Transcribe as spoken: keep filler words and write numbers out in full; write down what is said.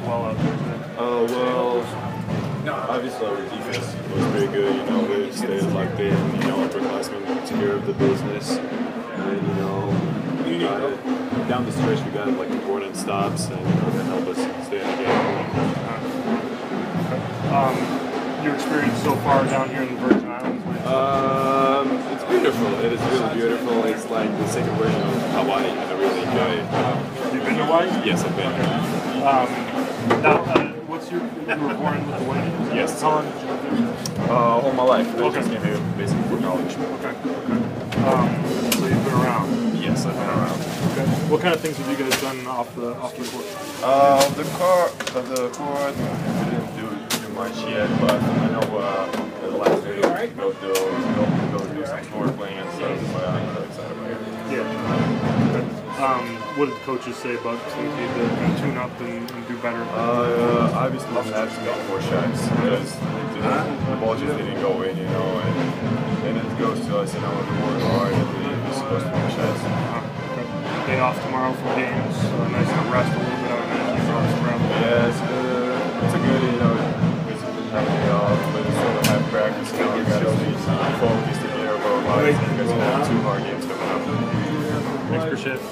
well out there today? Uh, well, obviously our defense was very good. You know, we stayed locked in. You know, upperclassmen took care of the business. And, you know, we got it. Down the stretch, we got like important stops and you know, that helped us stay in the game. Um, your experience so far down here in the Virgin Islands? Um, it's beautiful. It is really beautiful. It's like the second version of Hawaii, and I really enjoy it. You've been to Hawaii? Yes, I've been. Um, now, uh, what's your, you were born with the White? Yes. How long did you live there? Uh, all my life. I Okay. just came here basically for college. Okay, okay. Um, so you've been around? Yes, I've been around. Okay. What kind of things have you guys done off the off the court? Uh, the car, uh, the court, we didn't do too much yet, but I know uh, the last day we go to go, go do some floor playing and stuff, but I'm really excited about it. Yeah. Okay. Um, what did the coaches say about teams need to kind of tune up and, and do better? Uh, obviously, we have to make more shots because the ball just didn't go in, you know, and, and it goes to us, you know, we work hard and we, we're supposed to make shots. Uh, okay. Day off tomorrow from games, uh, nice to rest a little bit on that. Yeah, it's, uh, it's a good, you know, it's a good time to day off, but it's still a high practice, you know, we got to be focused to get over our lives because we have two hard games coming up. Thanks for shit.